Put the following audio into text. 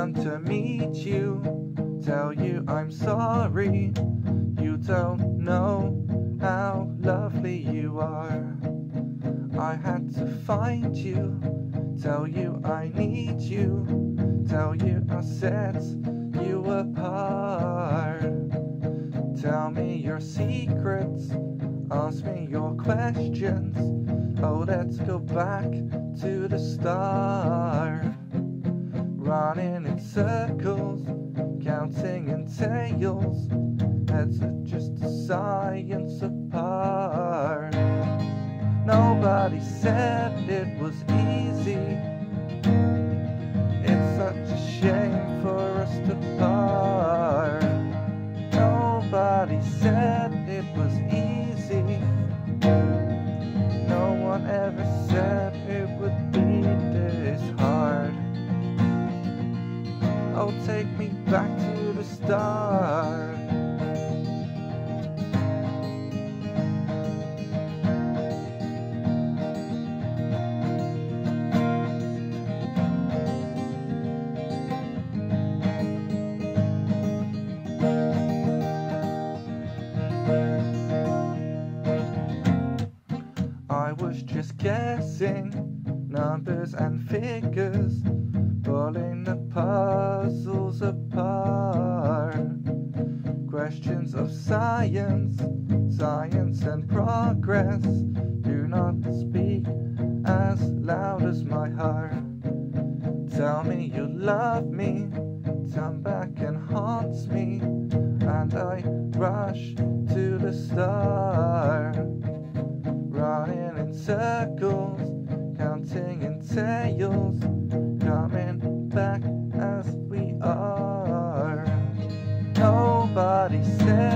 want to meet you, tell you I'm sorry. You don't know how lovely you are. I had to find you, tell you I need you, tell you I set you apart. Tell me your secrets, ask me your questions. Oh, let's go back to the start. Running in circles, counting in tails, heads are just a science apart. Nobody said it was easy. It's such a shame for us to part. Nobody said it was easy. No one ever said it would be this hard. Oh, take me back to the start. I was just guessing numbers and figures, pulling the puzzles apart. Questions of science, science and progress do not speak as loud as my heart. Tell me you love me, turn back and haunts me, and I rush to the start. Running in circles, counting in tails, coming back as we are. Nobody said